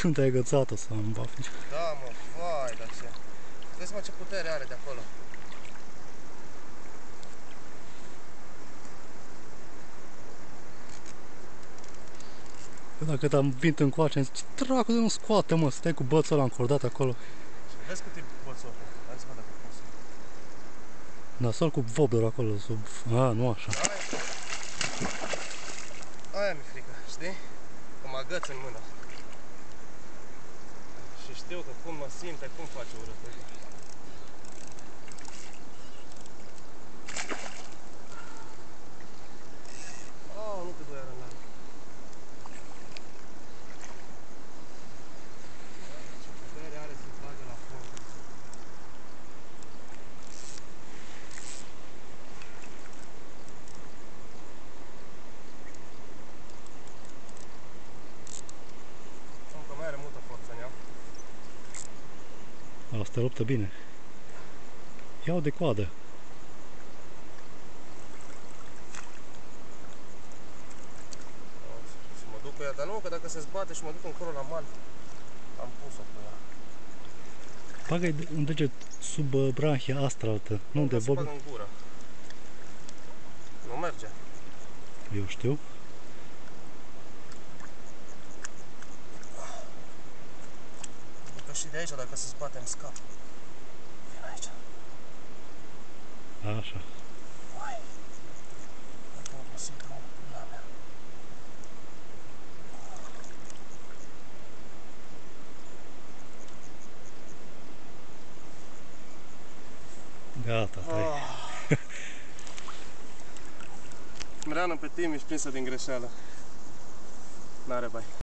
cum te-ai agățat-o să îmi bafi. Da, mă, vai, dar ce... Vezi, mă, ce putere are de acolo. Păi dacă te-am vint încoace, ce dracu de nu scoate, mă, stai cu bățul ăla încordat acolo. Și vezi cât e bățul ăla. Hai să văd dacă pot să... Nasol cu wobbler acolo sub... A, nu așa. Aia mi-e frică, știi? Că mă agăț în mână. Și știu că cum mă simte, cum face urât. Oh, nu te doi iară n-am. Ce putere are să-ți bage la fund. Încă mai are multă forță în ea. Asta luptă bine. Ia-o de coadă. Și mă duc cu ea, dar nu, că dacă se zbate și mă duc încolo la mal, am pus-o cu ea. Bagă-i un deget sub branhia astraltă, nu de bag bob. în gură. Nu merge. Eu știu. Că și de aici, dacă se zbate, îmi scap. Vin aici. Așa. Uai. Dacă mă posibil, la mea. Gata, tai. Mreană pe Timiș prinsă din greșeală. N-are bai.